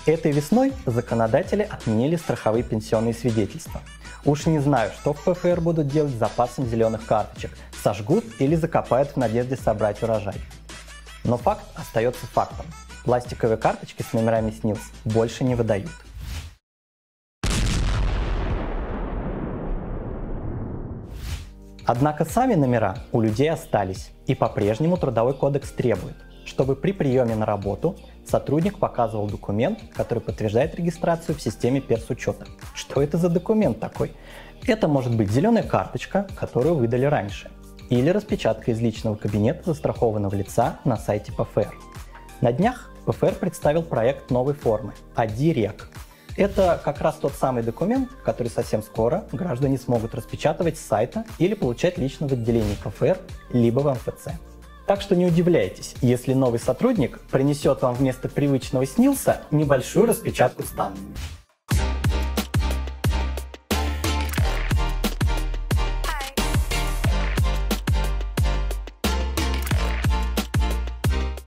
Этой весной законодатели отменили страховые пенсионные свидетельства. Уж не знаю, что в ПФР будут делать с запасом зеленых карточек. Сожгут или закопают в надежде собрать урожай. Но факт остается фактом. Пластиковые карточки с номерами СНИЛС больше не выдают. Однако сами номера у людей остались, и по-прежнему Трудовой кодекс требует, чтобы при приеме на работу сотрудник показывал документ, который подтверждает регистрацию в системе персучета. Что это за документ такой? Это может быть зеленая карточка, которую выдали раньше, или распечатка из личного кабинета застрахованного лица на сайте ПФР. На днях ПФР представил проект новой формы – АДИ-РЕК. Это как раз тот самый документ, который совсем скоро граждане смогут распечатывать с сайта или получать лично в отделении ПФР, либо в МФЦ. Так что не удивляйтесь, если новый сотрудник принесет вам вместо привычного СНИЛСа небольшую распечатку с данными.